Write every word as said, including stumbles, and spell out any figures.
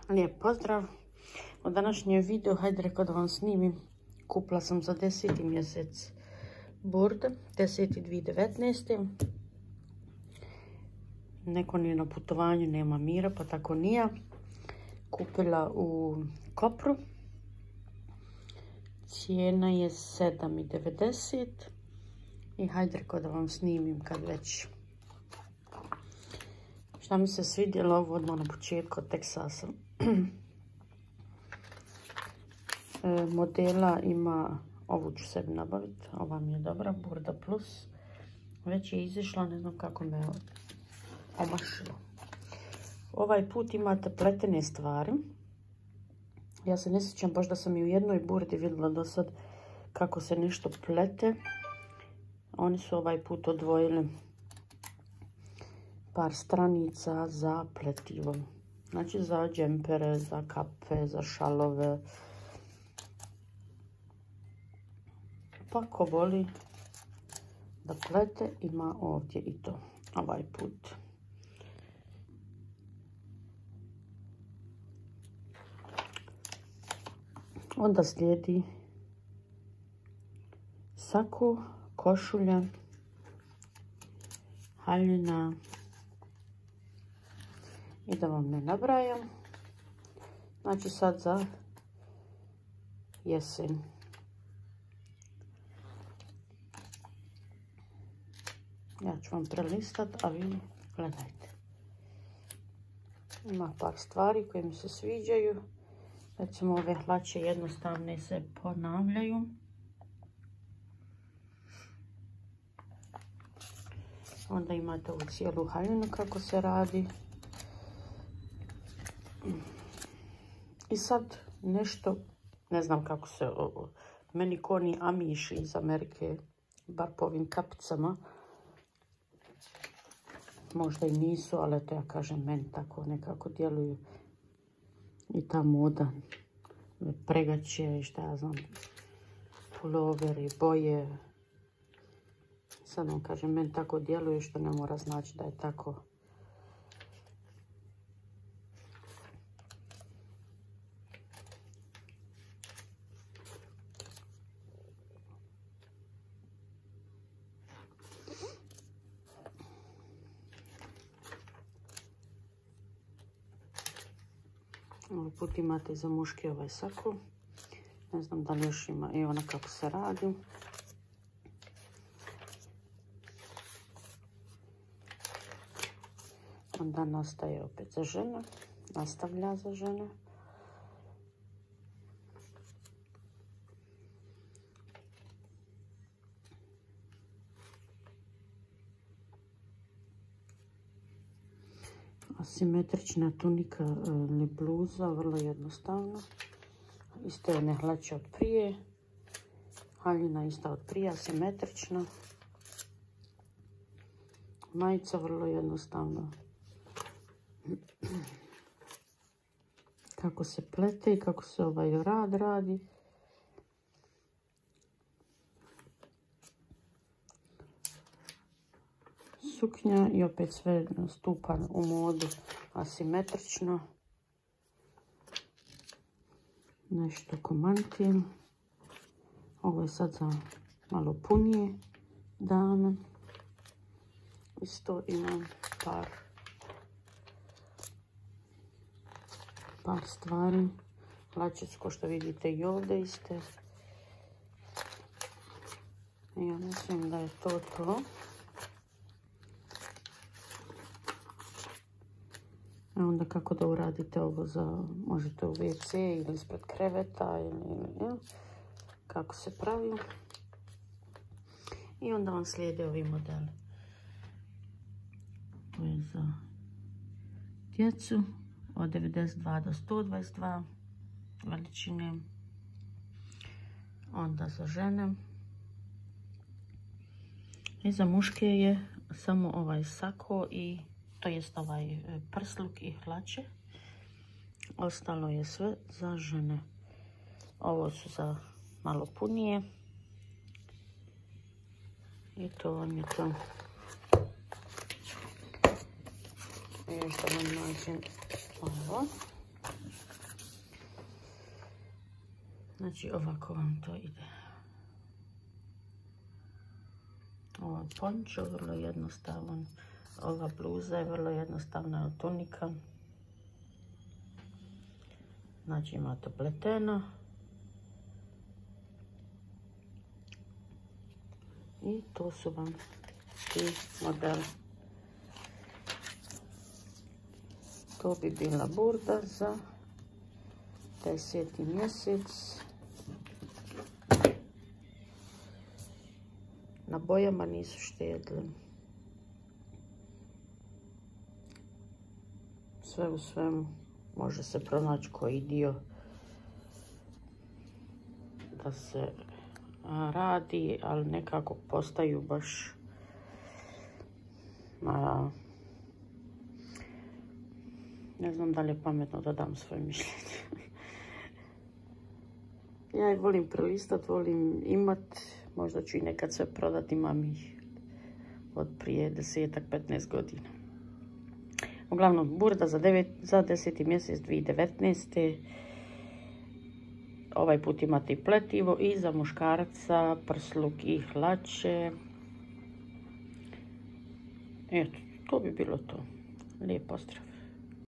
Lijep pozdrav. U današnjem videu, hajde rekao da vam snimim, kupila sam za deseti mjesec burde, deseti dvije tisuće devetnaeste. Neko nije na putovanju, nema mira, pa tako nija. Kupila u Kopru. Cijena je sedam devedeset. I hajde rekao da vam snimim kad već. Šta mi se svidjelo ovo odmah na početku od Teksasa. E, modela ima, ovu ću sebi nabaviti, ova mi je dobra, Burda Plus. Već je izišla, ne znam kako me omašilo. Ovaj put imate pletene stvari. Ja se ne sjećam baš da sam i u jednoj burdi vidjela do sad kako se nešto plete. Oni su ovaj put odvojili par stranica za pletivo. Znači za džempere, za kape, za šalove. Pa ko voli da plete, ima ovdje i to ovaj put. Onda slijedi sako, košulja, haljina i da vam ne nabrajam. Znači sad za jesen. Ja ću vam prelistati, a vi gledajte. Ima par stvari koje mi se sviđaju. Recimo ove hlače jednostavne se ponavljaju. Onda imate ovu cijelu haljinu kako se radi. I sad nešto, ne znam kako se, meni ko ni amiši iz Amerike, bar po ovim kapicama, možda i nisu, ali eto ja kažem, meni tako nekako djeluju i ta moda, pregaće i šta ja znam, puloveri, boje. Sad vam kažem, meni tako djeluju što ne mora znači da je tako. Ovaj put imate za muške ovaj sako. Ne znam da li još ima i ona kako se radi. Onda nastaje opet za žene. Nastavlja za žene. Asimetrična tunika ili bluza, vrlo jednostavno. Iste one hlače od prije. Haljina ista od prije, asimetrična. Majica vrlo jednostavno. Kako se plete i kako se ovaj rad radi. Suknja i opet sve stupa u modu asimetrično. Nešto ko mantil. Ovo je sad za malo punije dame. Isto imam par par stvari. Hlačice ko što vidite i ovdje iste. Ja mislim da je to to. A onda kako da uradite ovo za, možete u ve ce ili ispred kreveta ili, ili kako se pravi. I onda vam slijede ovi modeli. To je za djecu od devedeset dva do sto dvadeset dva veličine. Onda za žene. I za muške je samo ovaj sako i to jest ovaj prsluk i hlače. Ostalo je sve za žene. Ovo su za malo punije. I to vam je to. I još da vam nađem ovo. Znači ovako vam to ide. Ovo pončo vrlo jednostavan. Ova bluza je vrlo jednostavna od tunika. Znači imate pleteno. I to su vam ti modeli. To bi bila burda za deseti mjesec. Na bojama nisu štedili. Sve u svemu može se pronaći koji dio da se radi, ali nekako postaju baš a, ne znam da li je pametno da dam svoje mišljenje. Ja ih volim prelistat, volim imat, možda ću i nekad sve prodat, imam ih od prije desetak, petnaest godina. Uglavnom, burda za, devet, za deseti mjesec dvije tisuće devetnaeste. Ovaj put imate i pletivo i za muškarca prsluk i hlače. Eto, to bi bilo to. Lijep pozdrav.